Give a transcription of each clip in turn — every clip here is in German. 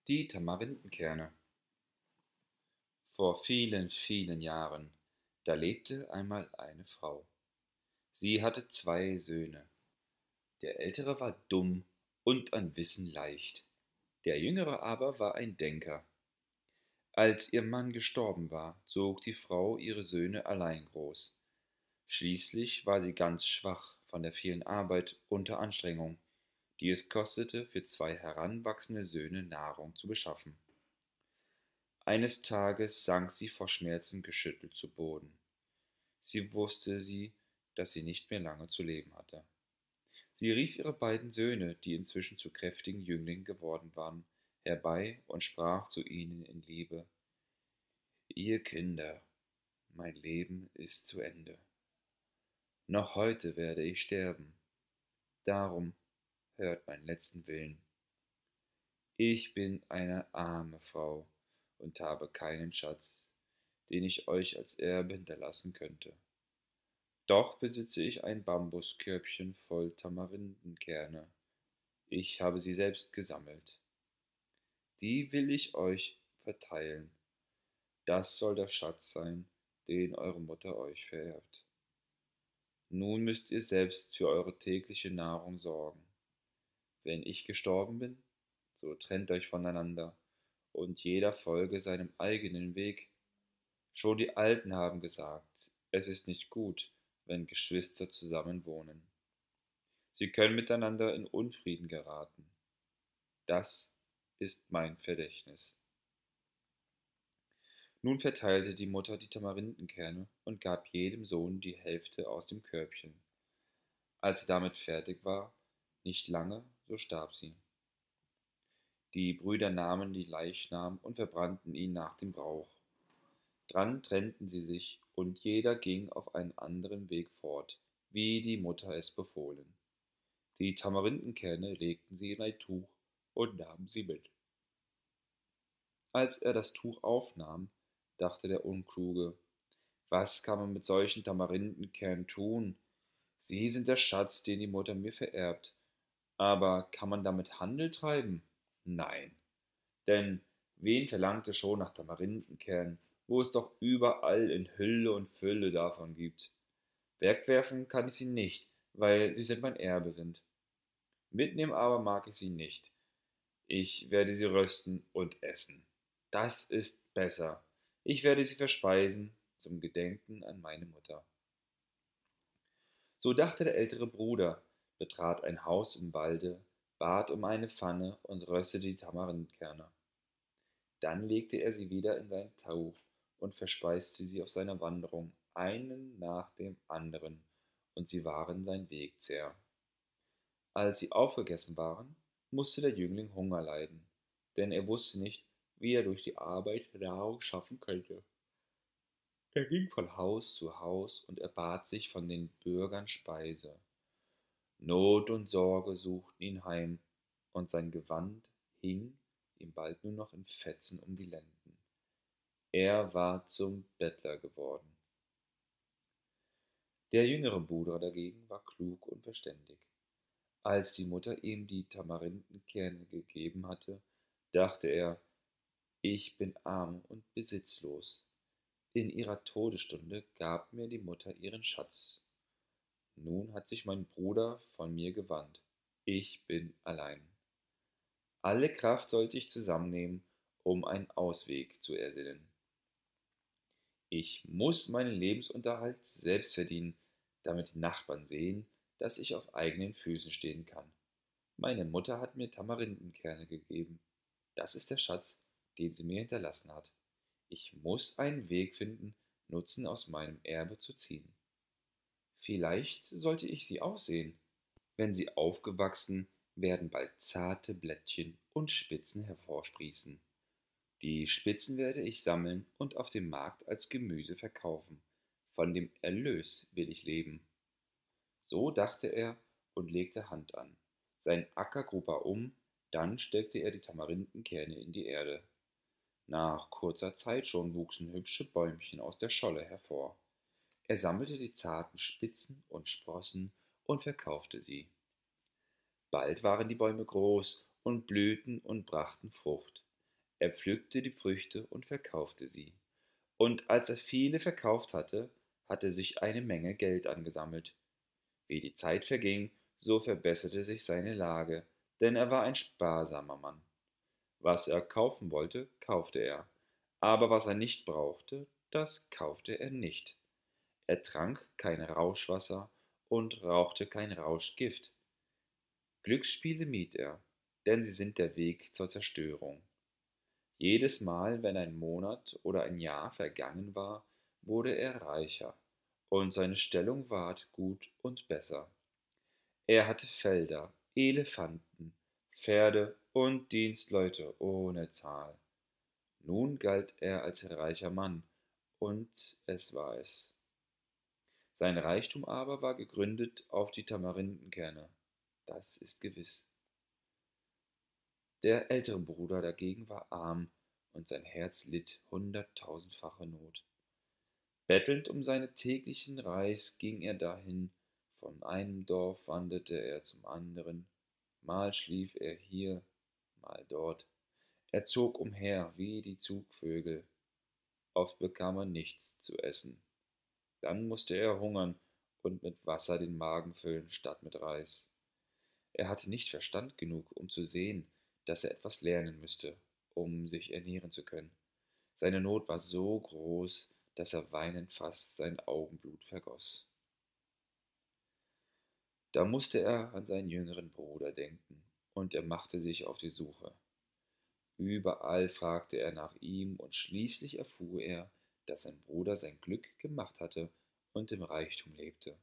Die Tamarindenkerne. Vor vielen, vielen Jahren, da lebte einmal eine Frau. Sie hatte zwei Söhne. Der ältere war dumm und an Wissen leicht. Der jüngere aber war ein Denker. Als ihr Mann gestorben war, zog die Frau ihre Söhne allein groß. Schließlich war sie ganz schwach von der vielen Arbeit und der Anstrengung, die es kostete, für zwei heranwachsende Söhne Nahrung zu beschaffen. Eines Tages sank sie vor Schmerzen geschüttelt zu Boden. Sie wusste, dass sie nicht mehr lange zu leben hatte. Sie rief ihre beiden Söhne, die inzwischen zu kräftigen Jünglingen geworden waren, herbei und sprach zu ihnen in Liebe: Ihr Kinder, mein Leben ist zu Ende. Noch heute werde ich sterben. Darum hört meinen letzten Willen. Ich bin eine arme Frau und habe keinen Schatz, den ich euch als Erbe hinterlassen könnte. Doch besitze ich ein Bambuskörbchen voll Tamarindenkerne. Ich habe sie selbst gesammelt. Die will ich euch verteilen. Das soll der Schatz sein, den eure Mutter euch vererbt. Nun müsst ihr selbst für eure tägliche Nahrung sorgen. Wenn ich gestorben bin, so trennt euch voneinander und jeder folge seinem eigenen Weg. Schon die Alten haben gesagt, es ist nicht gut, wenn Geschwister zusammen wohnen. Sie können miteinander in Unfrieden geraten. Das ist mein Verdächtnis. Nun verteilte die Mutter die Tamarindenkerne und gab jedem Sohn die Hälfte aus dem Körbchen. Als sie damit fertig war, nicht lange, so starb sie. Die Brüder nahmen die Leichnam und verbrannten ihn nach dem Brauch. Dran trennten sie sich, und jeder ging auf einen anderen Weg fort, wie die Mutter es befohlen. Die Tamarindenkerne legten sie in ein Tuch und nahmen sie mit. Als er das Tuch aufnahm, dachte der Unkluge: Was kann man mit solchen Tamarindenkernen tun? Sie sind der Schatz, den die Mutter mir vererbt. Aber kann man damit Handel treiben? Nein. Denn wen verlangte schon nach Tamarindenkernen, wo es doch überall in Hülle und Fülle davon gibt? Wegwerfen kann ich sie nicht, weil sie mein Erbe sind. Mitnehmen aber mag ich sie nicht. Ich werde sie rösten und essen. Das ist besser. Ich werde sie verspeisen zum Gedenken an meine Mutter. So dachte der ältere Bruder, betrat ein Haus im Walde, bat um eine Pfanne und röstete die Tamarindenkerne. Dann legte er sie wieder in sein Tuch und verspeiste sie auf seiner Wanderung, einen nach dem anderen, und sie waren sein Wegzehr. Als sie aufgegessen waren, musste der Jüngling Hunger leiden, denn er wusste nicht, wie er durch die Arbeit Nahrung schaffen könnte. Er ging von Haus zu Haus und erbat sich von den Bürgern Speise. Not und Sorge suchten ihn heim, und sein Gewand hing ihm bald nur noch in Fetzen um die Lenden. Er war zum Bettler geworden. Der jüngere Bruder dagegen war klug und verständig. Als die Mutter ihm die Tamarindenkerne gegeben hatte, dachte er: Ich bin arm und besitzlos. In ihrer Todesstunde gab mir die Mutter ihren Schatz. Nun hat sich mein Bruder von mir gewandt. Ich bin allein. Alle Kraft sollte ich zusammennehmen, um einen Ausweg zu ersinnen. Ich muss meinen Lebensunterhalt selbst verdienen, damit die Nachbarn sehen, dass ich auf eigenen Füßen stehen kann. Meine Mutter hat mir Tamarindenkerne gegeben. Das ist der Schatz, den sie mir hinterlassen hat. Ich muss einen Weg finden, Nutzen aus meinem Erbe zu ziehen. Vielleicht sollte ich sie auch sehen. Wenn sie aufgewachsen, werden bald zarte Blättchen und Spitzen hervorsprießen. Die Spitzen werde ich sammeln und auf dem Markt als Gemüse verkaufen. Von dem Erlös will ich leben. So dachte er und legte Hand an. Sein Acker grub er dann steckte er die Tamarindenkerne in die Erde. Nach kurzer Zeit schon wuchsen hübsche Bäumchen aus der Scholle hervor. Er sammelte die zarten Spitzen und Sprossen und verkaufte sie. Bald waren die Bäume groß und blühten und brachten Frucht. Er pflückte die Früchte und verkaufte sie. Und als er viele verkauft hatte, hatte sich eine Menge Geld angesammelt. Wie die Zeit verging, so verbesserte sich seine Lage, denn er war ein sparsamer Mann. Was er kaufen wollte, kaufte er, aber was er nicht brauchte, das kaufte er nicht. Er trank kein Rauschwasser und rauchte kein Rauschgift. Glücksspiele mied er, denn sie sind der Weg zur Zerstörung. Jedes Mal, wenn ein Monat oder ein Jahr vergangen war, wurde er reicher, und seine Stellung ward gut und besser. Er hatte Felder, Elefanten, Pferde und Dienstleute ohne Zahl. Nun galt er als reicher Mann, und es war es. Sein Reichtum aber war gegründet auf die Tamarindenkerne, das ist gewiss. Der ältere Bruder dagegen war arm, und sein Herz litt 100.000-fache Not. Bettelnd um seinen täglichen Reis ging er dahin, von einem Dorf wanderte er zum anderen, mal schlief er hier, mal dort. Er zog umher wie die Zugvögel, oft bekam er nichts zu essen. Dann musste er hungern und mit Wasser den Magen füllen statt mit Reis. Er hatte nicht Verstand genug, um zu sehen, dass er etwas lernen müsste, um sich ernähren zu können. Seine Not war so groß, dass er weinend fast sein Augenblut vergoss. Da musste er an seinen jüngeren Bruder denken, und er machte sich auf die Suche. Überall fragte er nach ihm, und schließlich erfuhr er, dass sein Bruder sein Glück gemacht hatte und im Reichtum lebte.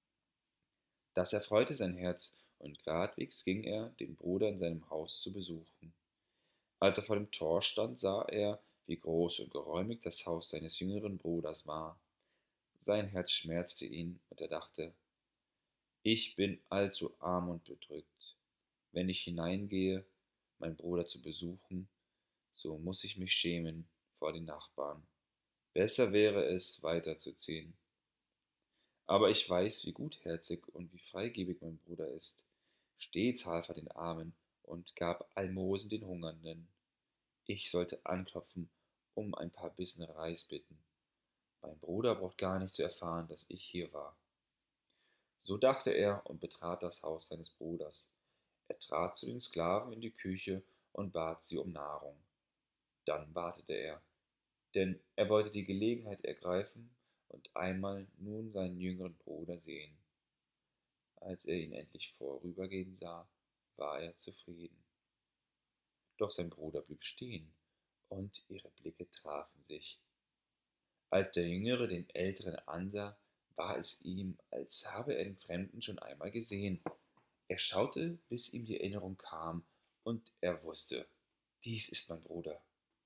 Das erfreute sein Herz, und gradwegs ging er, den Bruder in seinem Haus zu besuchen. Als er vor dem Tor stand, sah er, wie groß und geräumig das Haus seines jüngeren Bruders war. Sein Herz schmerzte ihn, und er dachte, ich bin allzu arm und bedrückt. Wenn ich hineingehe, meinen Bruder zu besuchen, so muss ich mich schämen vor den Nachbarn. Besser wäre es, weiterzuziehen. Aber ich weiß, wie gutherzig und wie freigebig mein Bruder ist. Stets half er den Armen und gab Almosen den Hungernden. Ich sollte anklopfen, um ein paar Bissen Reis bitten. Mein Bruder braucht gar nicht zu erfahren, dass ich hier war. So dachte er und betrat das Haus seines Bruders. Er trat zu den Sklaven in die Küche und bat sie um Nahrung. Dann wartete er, denn er wollte die Gelegenheit ergreifen und einmal nun seinen jüngeren Bruder sehen. Als er ihn endlich vorübergehen sah, war er zufrieden. Doch sein Bruder blieb stehen, und ihre Blicke trafen sich. Als der Jüngere den Älteren ansah, war es ihm, als habe er den Fremden schon einmal gesehen. Er schaute, bis ihm die Erinnerung kam, und er wusste, dies ist mein Bruder.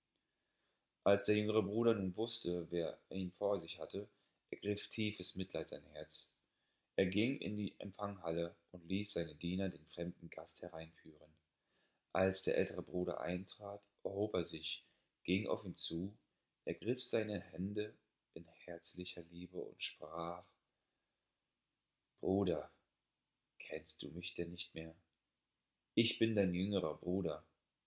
Als der jüngere Bruder nun wusste, wer ihn vor sich hatte, ergriff tiefes Mitleid sein Herz. Er ging in die Empfanghalle und ließ seine Diener den fremden Gast hereinführen. Als der ältere Bruder eintrat, erhob er sich, ging auf ihn zu, ergriff seine Hände in herzlicher Liebe und sprach, Bruder, kennst du mich denn nicht mehr? Ich bin dein jüngerer Bruder.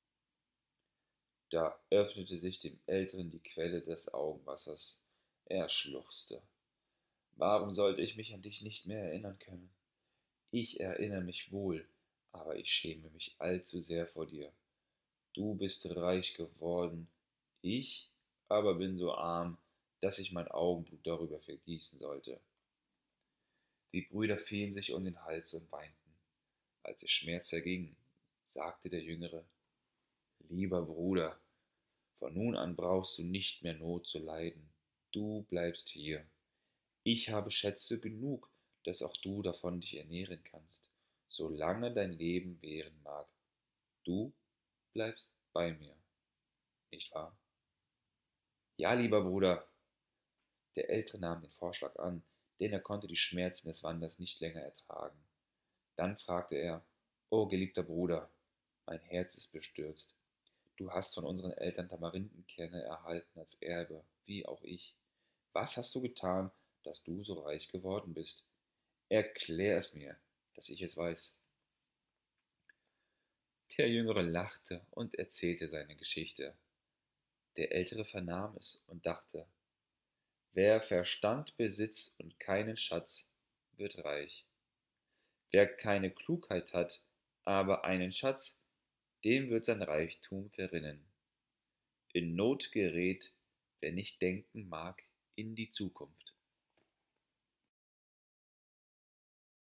Da öffnete sich dem Älteren die Quelle des Augenwassers. Er schluchzte. Warum sollte ich mich an dich nicht mehr erinnern können? Ich erinnere mich wohl, aber ich schäme mich allzu sehr vor dir. Du bist reich geworden, ich aber bin so arm, dass ich mein Augenblut darüber vergießen sollte. Die Brüder fielen sich um den Hals und weinten. Als der Schmerz erging, sagte der Jüngere, lieber Bruder, von nun an brauchst du nicht mehr Not zu leiden. Du bleibst hier. Ich habe Schätze genug, dass auch du davon dich ernähren kannst, solange dein Leben währen mag. Du bleibst bei mir, nicht wahr? Ja, lieber Bruder. Der Ältere nahm den Vorschlag an, denn er konnte die Schmerzen des Wanders nicht länger ertragen. Dann fragte er, O geliebter Bruder, mein Herz ist bestürzt. Du hast von unseren Eltern Tamarindenkerne erhalten als Erbe, wie auch ich. Was hast du getan, dass du so reich geworden bist? Erklär es mir, dass ich es weiß. Der Jüngere lachte und erzählte seine Geschichte. Der Ältere vernahm es und dachte, wer Verstand besitzt und keinen Schatz, wird reich. Wer keine Klugheit hat, aber einen Schatz, dem wird sein Reichtum verrinnen. In Not gerät, wer nicht denken mag in die Zukunft.